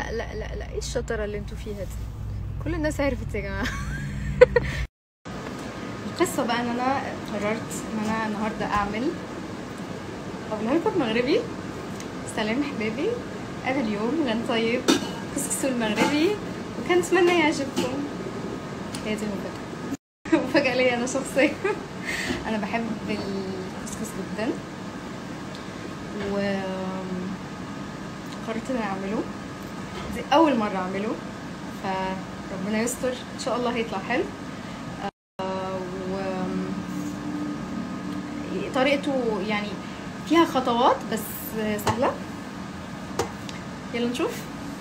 لا لا لا لا، ايه الشطاره اللي انتوا فيها دي؟ كل الناس عرفت يا جماعه. القصه بقى ان انا قررت ان انا النهارده اعمل لكم مغربي. سلام حبايبي، قبل اليوم غنطيب كسكسو المغربي وكان اتمنى يعجبكم. هي دي المفاجاه. مفاجاه ليا انا شخصيا. انا بحب الكسكس جدا و قررت ان انا اعمله. دي اول مره اعمله، فربنا يستر ان شاء الله هيطلع حلو. طريقته يعني فيها خطوات بس سهله. يلا نشوف.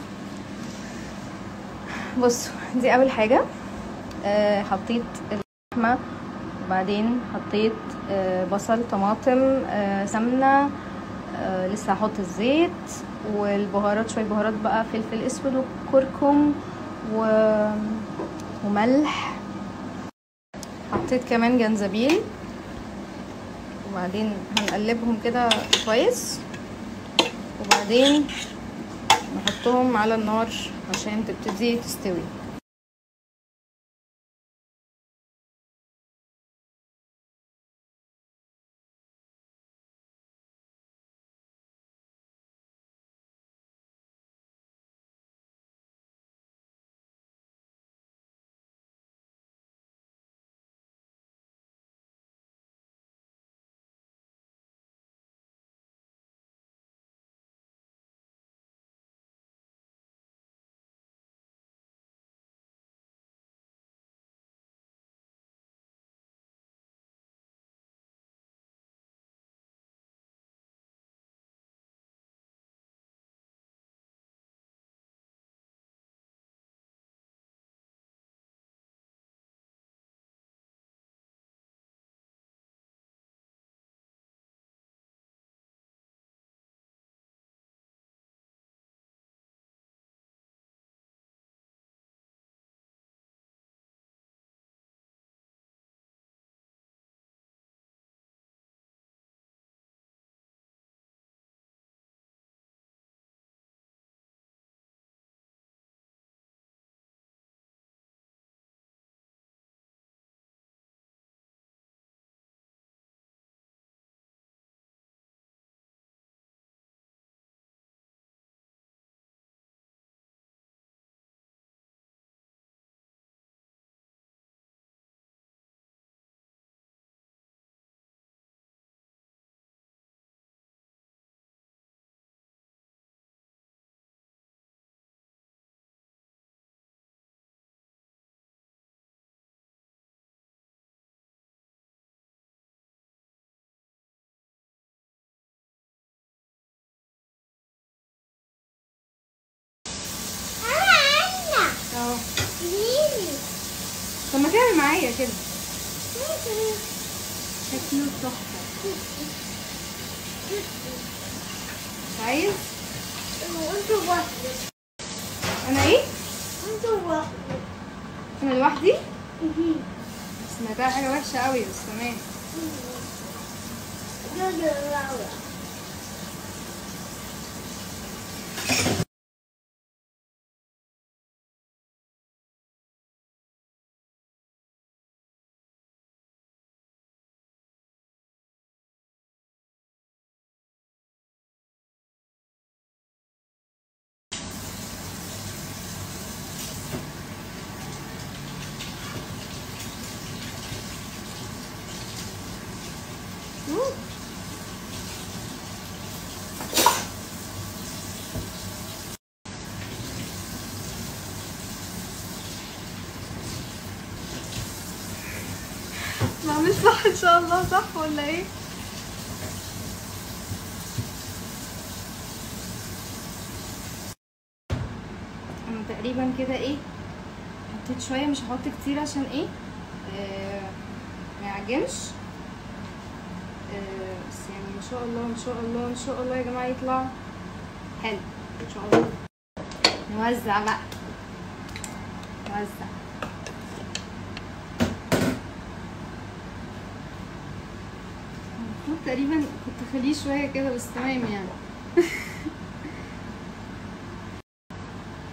بصوا، دي اول حاجه. حطيت اللحمه، وبعدين حطيت بصل، طماطم، سمنه، لسه هحط الزيت والبهارات، شويه بهارات بقى، فلفل اسود وكركم وملح. حطيت كمان جنزبيل، وبعدين هنقلبهم كده كويس، وبعدين نحطهم على النار عشان تبتدي تستوي. طب ما تعمل معايا كده، شكله تحفه. عايز وانتوا لوحدك. انا ايه؟ وانتوا لوحدك. انا لوحدي؟ سمعتها حاجه وحشه قوي بس تمام. بعمل صح ان شاء الله، صح ولا ايه؟ انا تقريبا كده ايه، حطيت شويه، مش هحط كتير عشان ايه ما يعجنش. بس يعني ان شاء الله ان شاء الله ان شاء الله يا جماعه يطلع حلو ان شاء الله. نوزع بقى، نوزع. المفروض تقريبا كنت اخليه شويه كده بس تمام يعني.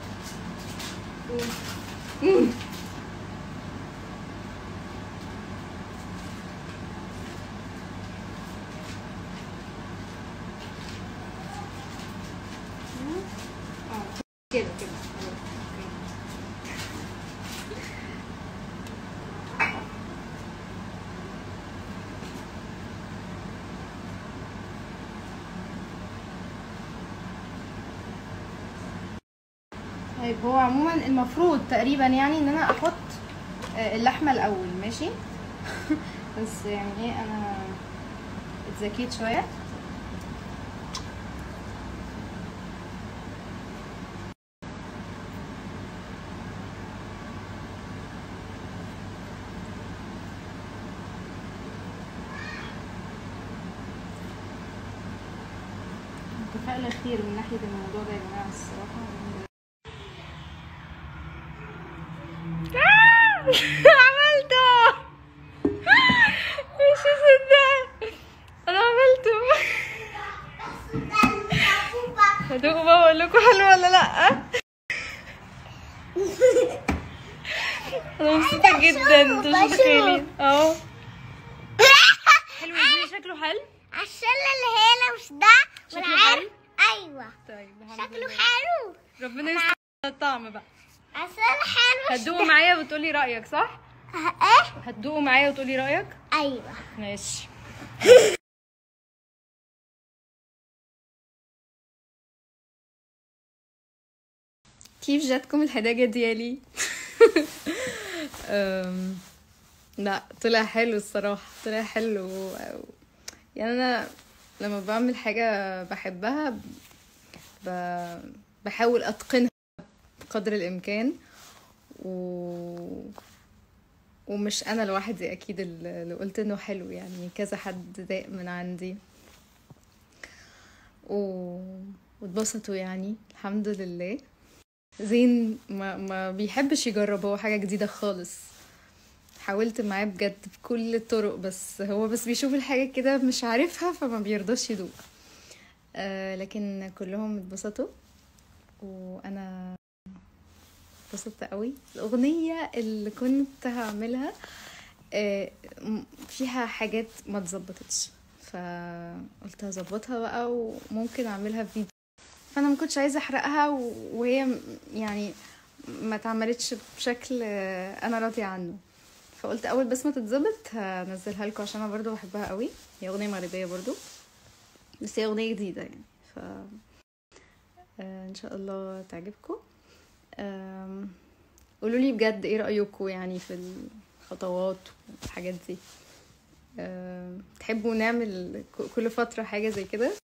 كده كده. طيب هو عموما المفروض تقريبا يعني ان انا احط اللحمه الاول، ماشي. بس يعني ايه، انا اتذكيت شويه. متفائله خير من ناحيه الموضوع ده يا جماعه الصراحه. عملته، مش مصدقه انا عملته. هدوقوا بقى واقول لكم حلو ولا لا. انا مبسوطه جدا، انتوا مش متخيلين. اهو حلو ازاي؟ شكله حلو عشان اللي هنا مش ده شكله حلو. ايوه طيب شكله حلو. ربنا يستر الطعم بقى. عشان حلو. هتدوقوا معايا وتقولي رايك، صح؟ ايه؟ هتدوقوا معايا وتقولي رايك. ايوه ماشي. كيف جاتكم الهدايا ديالي؟ لا طلع حلو الصراحة، طلع حلو. يعني أنا لما بعمل حاجة بحبها بحاول أتقنها بقدر الإمكان، ومش أنا لوحدي أكيد اللي قلت إنه حلو، يعني كذا حد ذاق من عندي واتبسطوا يعني الحمد لله. زين ما بيحبش يجرب، هو حاجة جديدة خالص. حاولت معاه بجد بكل الطرق، بس هو بيشوف الحاجة كده مش عارفها فما بيرضاش يدوق. لكن كلهم اتبسطوا وانا اتبسطت قوي. الاغنية اللي كنت هعملها فيها حاجات ما اتظبطتش، فقلت هظبطها بقى وممكن اعملها فيديو. فانا ما كنتش عايزه احرقها وهي يعني ما اتعملتش بشكل انا راضيه عنه، فقلت اول بس ما تتظبط هنزلها لكم عشان انا برضو بحبها قوي. هي اغنيه مغربيه برضو بس هي اغنيه جديده يعني، ف ان شاء الله تعجبكم. قولوا لي بجد ايه رايكم يعني في الخطوات والحاجات دي. تحبوا نعمل كل فتره حاجه زي كده؟